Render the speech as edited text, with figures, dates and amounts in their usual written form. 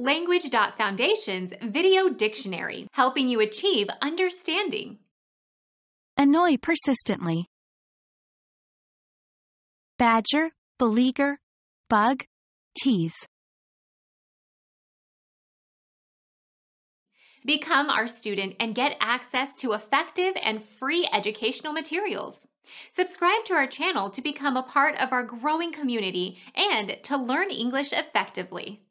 Language.Foundation's Video Dictionary, helping you achieve understanding. Annoy persistently. Badger, beleaguer, bug, tease. Become our student and get access to effective and free educational materials. Subscribe to our channel to become a part of our growing community and to learn English effectively.